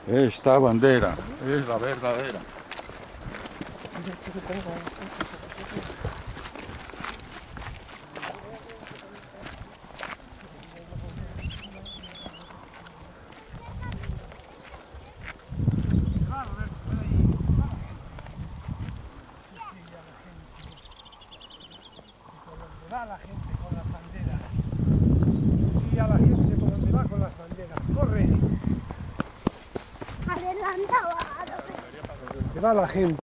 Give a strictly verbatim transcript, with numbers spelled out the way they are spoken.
Esta bandera es la verdadera. Va la gente con las banderas. Sigue a la gente por donde va con las banderas. ¡Corre! Adelantado. Donde va la gente.